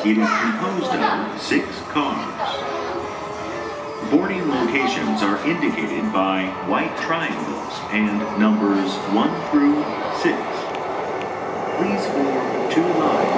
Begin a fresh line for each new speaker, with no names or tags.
It is composed of 6 cars. Boarding locations are indicated by white triangles and numbers 1 through 6. Please form 2 lines